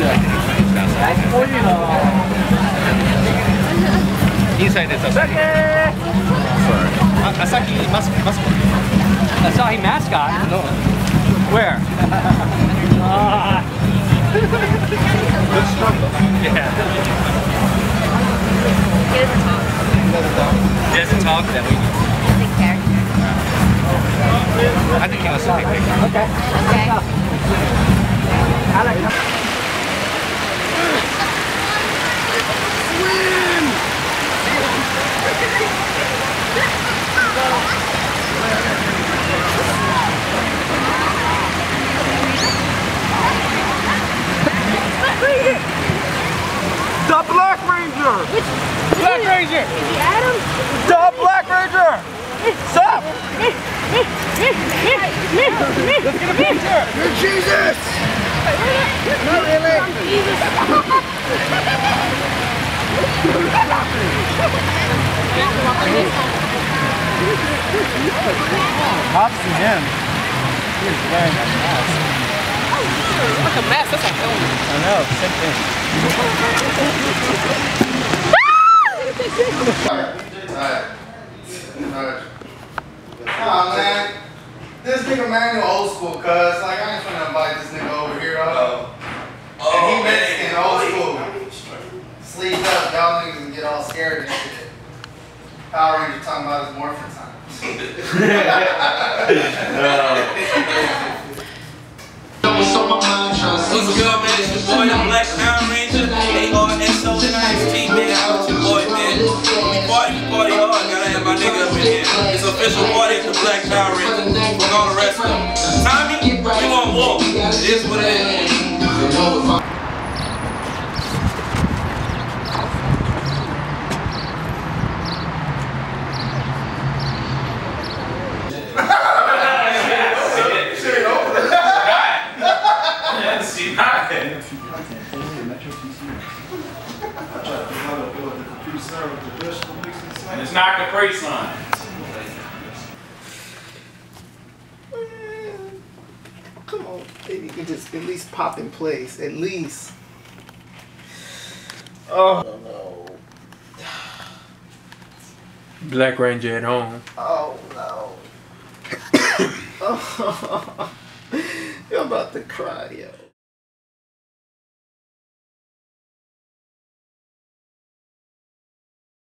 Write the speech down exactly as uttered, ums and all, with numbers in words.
Inside is Asahi. Sorry. Asahi mascot. Asahi mascot? No. Where? uh. Good stuff though. Yeah. He doesn't talk. He doesn't talk, then we He's a character. I think he wants to take pictures. Okay. Okay. I like that. The Black Ranger! Which, Black Ranger! Is he Adam? The Black Ranger! Stop! Let's get a picture! You're Jesus! Not really! Jesus! Props to him. He is wearing a mask. Like a mask, that's a helmet. I know, same thing. Aw, man. This nigga Manuel old school, cuz. Like, I just want to invite this nigga over here, though. Oh. And he Mexican, old school. Sleeved up, y'all niggas can get all scared and shit. Power Ranger talking about his morphin' times. What's good, man? It's your boy, the Black Power Ranger. A R S O N I S T, man. Out with your boy, man. We party, we party hard. Gotta have my nigga up in here. It's official party at the Black Power Ranger. Fuck all the rest of them. Tommy, we want more. It is what it is. It's not Capri Sun. Come on, baby, you can just at least pop in place. At least. Oh no. Black Ranger at home. Oh no. Oh, you're about to cry, yo.